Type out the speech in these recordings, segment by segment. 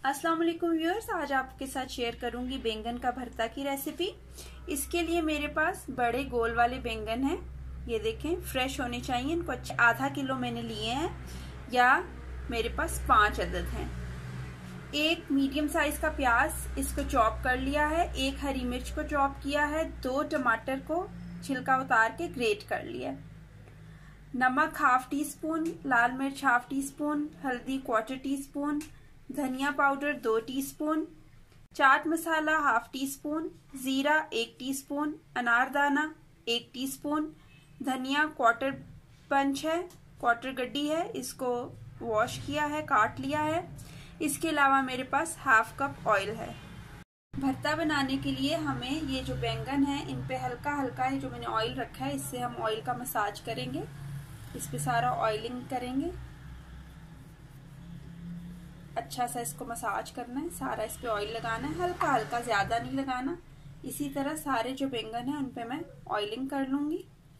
अस्सलाम वालेकुम व्यूअर्स, आज आपके साथ शेयर करूंगी बैंगन का भरता की रेसिपी। इसके लिए मेरे पास बड़े गोल वाले बैंगन हैं। ये देखें, फ्रेश होने चाहिए। इनको अच्छे आधा किलो मैंने लिए हैं, या मेरे पास 5 अदद हैं। एक मीडियम साइज का प्याज इसको चॉप कर लिया है, एक हरी मिर्च को चॉप किया है, 2 टमाटर को छिलका उतार के ग्रेट कर लिया है। नमक हाफ टी स्पून, लाल मिर्च हाफ टी स्पून, हल्दी 1/4 टीस्पून, धनिया powder 2 teaspoon, chaat masala half teaspoon, जीरा 1 टीस्पून, अनारदाना 1 टीस्पून, धनिया 1/4 पंच है, 1/4 गड्डी है। इसको वॉश किया है, काट लिया है। इसके अलावा मेरे पास हाफ कप ऑयल है। भरता बनाने के लिए हमें ये जो बैंगन है इन पे हल्का हल्का है जो मैंने ऑयल रखा है, इससे हम ऑयल का मसाज करेंगे। इस पे सारा ऑयलिंग करेंगे, अच्छा सा इसको मसाज करना है। सारा इस पे ऑयल लगाना है, हल्का हल्का, ज्यादा नहीं लगाना। इसी तरह सारे जो बैंगन है उन पे मैं ऑयलिंग कर लूंगी।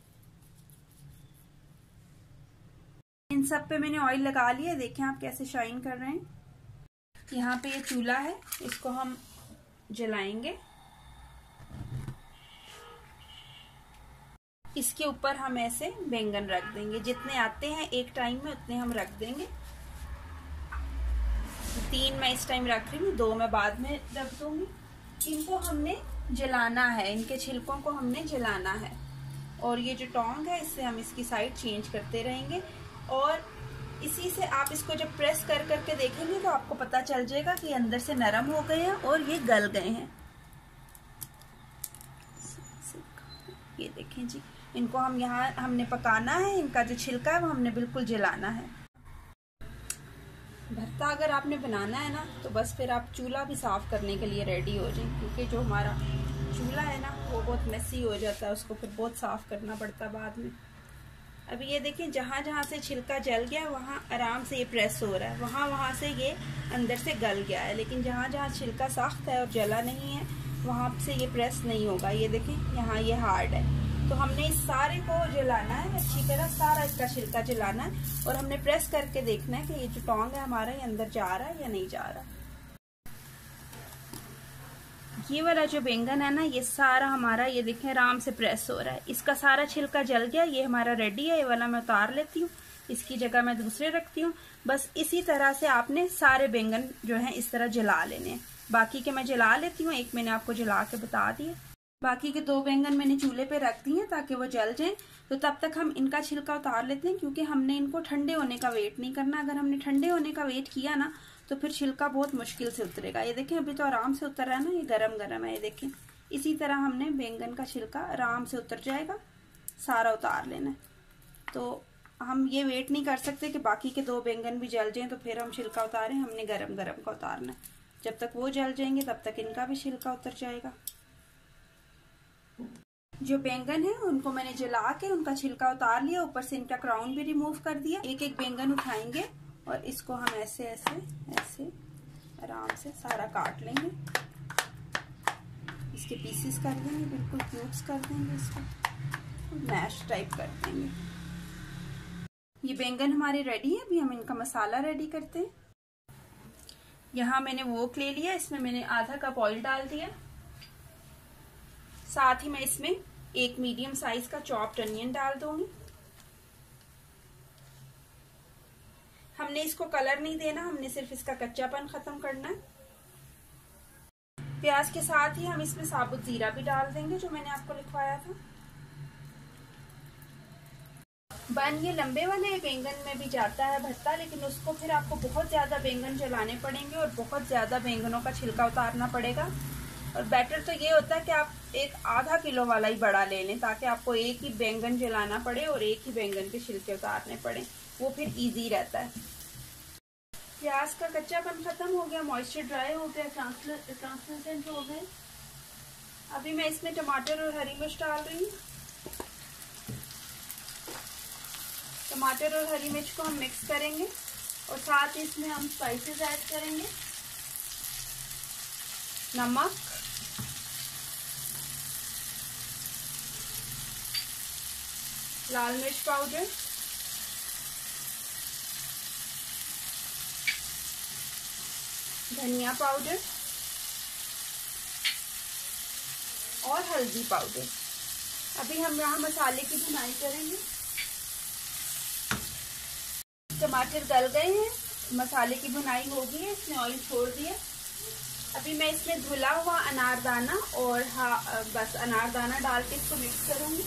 इन सब पे मैंने ऑयल लगा लिया, देखें आप कैसे शाइन कर रहे हैं। यहाँ पे ये चूल्हा है, इसको हम जलाएंगे। इसके ऊपर हम ऐसे बैंगन रख देंगे, जितने आते हैं एक टाइम में उतने हम रख देंगे। 3 मैं इस टाइम रख रही हूँ, 2 मैं बाद में रख दूंगी। इनको हमने जलाना है, इनके छिलकों को हमने जलाना है। और ये जो टोंग है इससे हम इसकी साइड चेंज करते रहेंगे। और इसी से आप इसको जब प्रेस कर करके देखेंगे तो आपको पता चल जाएगा कि अंदर से नरम हो गए हैं और ये गल गए हैं। ये देखें जी, इनको हम यहाँ हमने पकाना है। इनका जो छिलका है वो हमने बिल्कुल जलाना है। भरता अगर आपने बनाना है ना तो बस फिर आप चूल्हा भी साफ करने के लिए रेडी हो जाए, क्योंकि जो हमारा चूल्हा है ना वो बहुत मेसी हो जाता है, उसको फिर बहुत साफ करना पड़ता है बाद में। अभी ये देखिए, जहाँ जहाँ से छिलका जल गया वहाँ आराम से ये प्रेस हो रहा है, वहाँ से ये अंदर से गल गया है। लेकिन जहाँ जहाँ छिलका सख्त है और जला नहीं है वहाँ से ये प्रेस नहीं होगा। ये देखें, यहाँ ये हार्ड है। तो हमने इस सारे को जलाना है अच्छी तरह, सारा इसका छिलका जलाना है। और हमने प्रेस करके देखना है कि ये जो टोंग है हमारा ये अंदर जा रहा है या नहीं जा रहा। ये वाला जो बैंगन है ना, ये सारा हमारा, ये देखें, आराम से प्रेस हो रहा है। इसका सारा छिलका जल गया, ये हमारा रेडी है। ये वाला मैं उतार लेती हूँ, इसकी जगह मैं दूसरे रखती हूँ। बस इसी तरह से आपने सारे बैंगन जो है इस तरह जला लेने हैं। बाकी के मैं जला लेती हूँ, एक मैंने आपको जला के बता दिया। बाकी के 2 बैंगन मैंने चूल्हे पे रख दिए हैं ताकि वो जल जाएं। तो तब तक हम इनका छिलका उतार लेते हैं, क्योंकि हमने इनको ठंडे होने का वेट नहीं करना। अगर हमने ठंडे होने का वेट किया ना तो फिर छिलका बहुत मुश्किल से उतरेगा। ये देखें, अभी तो आराम से उतर रहा है ना, ये गरम गरम है। ये देखें, इसी तरह हमने बैंगन का छिलका आराम से उतर जाएगा, सारा उतार लेना है। तो हम ये वेट नहीं कर सकते कि बाकी के 2 बैंगन भी जल जाएं तो फिर हम छिलका उतारें। हमने गरम गरम का उतारना है। जब तक वो जल जाएंगे तब तक इनका भी छिलका उतर जाएगा। जो बैंगन है उनको मैंने जला के उनका छिलका उतार लिया, ऊपर से इनका क्राउन भी रिमूव कर दिया। एक एक बैंगन उठाएंगे और इसको हम ऐसे ऐसे ऐसे आराम से सारा काट लेंगे। इसके पीसेस कर देंगे, बिल्कुल क्यूब्स कर देंगे, इसको मैश टाइप कर देंगे। ये बैंगन हमारे रेडी है। अभी हम इनका मसाला रेडी करते हैं। यहाँ मैंने वोक ले लिया, इसमें मैंने आधा कप ऑयल डाल दिया। साथ ही मैं इसमें एक मीडियम साइज का चॉप्ड अनियन डाल दूंगी। हमने इसको कलर नहीं देना, हमने सिर्फ इसका कच्चापन खत्म करना है। प्याज के साथ ही हम इसमें साबुत जीरा भी डाल देंगे, जो मैंने आपको लिखवाया था। बन ये लंबे वाले बैंगन में भी जाता है भरता, लेकिन उसको फिर आपको बहुत ज्यादा बैंगन जलाने पड़ेंगे और बहुत ज्यादा बैंगनों का छिलका उतारना पड़ेगा। और बेटर तो ये होता है कि आप एक आधा किलो वाला ही बड़ा ले लें, ताकि आपको एक ही बैंगन जलाना पड़े और एक ही बैंगन के छिलके उतारने पड़े, वो फिर इजी रहता है। प्याज का कच्चापन खत्म हो गया, मॉइस्चर ड्राई हो गया, ट्रांसलूसेंट हो गए। अभी मैं इसमें टमाटर और हरी मिर्च डाल रही हूँ। टमाटर और हरी मिर्च को हम मिक्स करेंगे और साथ ही इसमें हम स्पाइसेस ऐड करेंगे। नमक, लाल मिर्च पाउडर, धनिया पाउडर और हल्दी पाउडर। अभी हम यहाँ मसाले की भुनाई करेंगे। टमाटर गल गए हैं, मसाले की भुनाई हो गई है, इसने ऑयल छोड़ दिया। अभी मैं इसमें धुला हुआ अनारदाना और बस अनारदाना डाल के इसको मिक्स करूंगी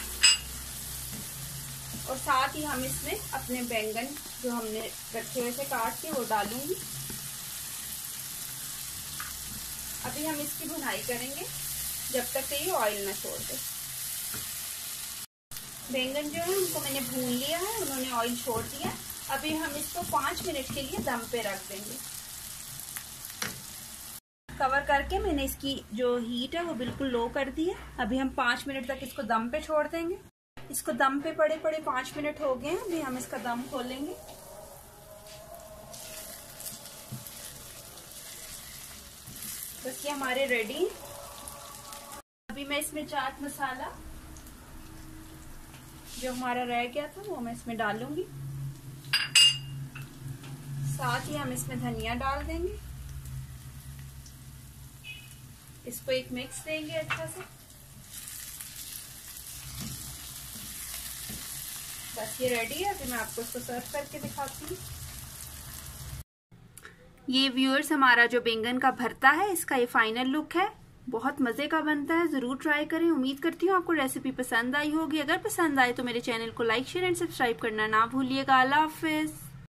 और साथ ही हम इसमें अपने बैंगन जो हमने रखे हुए थे काट के वो डालूंगी। अभी हम इसकी भुनाई करेंगे जब तक ये ऑयल ना छोड़ दे। बैंगन जो है उनको मैंने भून लिया है, उन्होंने ऑयल छोड़ दिया। अभी हम इसको 5 मिनट के लिए दम पे रख देंगे। कवर करके मैंने इसकी जो हीट है वो बिल्कुल लो कर दी है। अभी हम 5 मिनट तक इसको दम पे छोड़ देंगे। इसको दम पे पड़े 5 मिनट हो गए हैं। अभी हम इसका दम खोलेंगे। बस ये हमारे रेडी। अभी मैं इसमें चाट मसाला जो हमारा रह गया था वो मैं इसमें डालूंगी। साथ ही हम इसमें धनिया डाल देंगे। इसको एक मिक्स देंगे अच्छा से। बस ये रेडी है। अभी मैं आपको इसको सर्व करके दिखाती हूँ। ये व्यूअर्स हमारा जो बैंगन का भरता है इसका ये फाइनल लुक है। बहुत मजे का बनता है, जरूर ट्राई करें। उम्मीद करती हूँ आपको रेसिपी पसंद आई होगी। अगर पसंद आए तो मेरे चैनल को लाइक शेयर एंड सब्सक्राइब करना ना भूलिएगा। अल्लाह हाफिज।